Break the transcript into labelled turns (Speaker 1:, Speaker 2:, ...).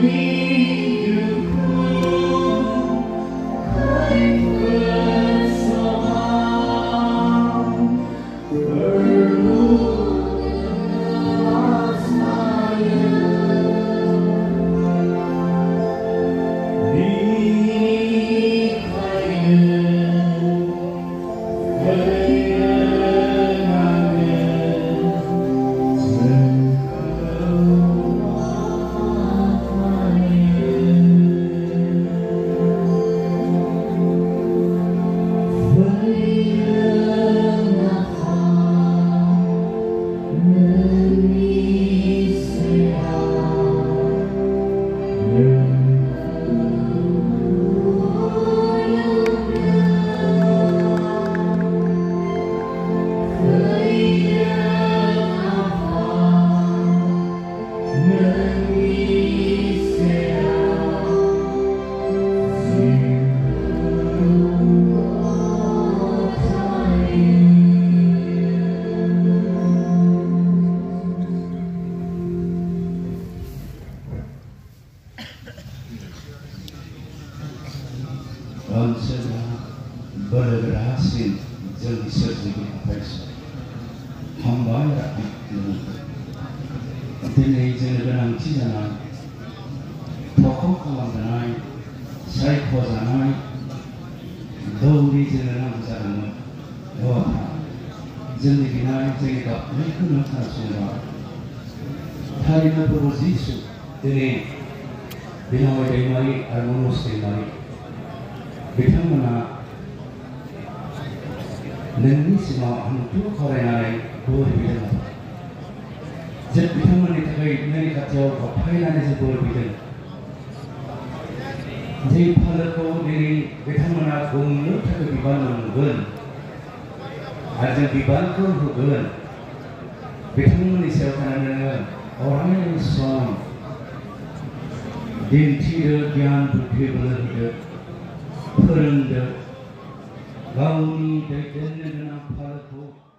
Speaker 1: berhasil jadi sedikit pers hamba दिनै जोंनो गोनांथि जानाय थख' खालामजानाय सायख'जानाय दौरि जोंनो नांगौ जादोंमोन जोंनि बिनाय जोंनि गाबनायखौनो खोनासंबाय थारैनो बर' जिसु दिनै बिनावै दैमारि आरो मनज दैमारि बिथांमोना नोंनि सिगाङाव हान्थु खरायनानै बोर बिदों जों बिथांमोननि थाखाय नोंनि खाथियाव गथायनानै जों बोर बिदों जे फालोखौ दिनै बिथांमोना गुमनो थाखाय बिबान मोनगोन आरो जों बिबानखौ होगोन बिथांमोननि सायाव थानानै अराय सम दिन्थिदो गियान बुद्धि बोलो होदो फोरोंदो गावनि दैदेननो गोनां फालोखौ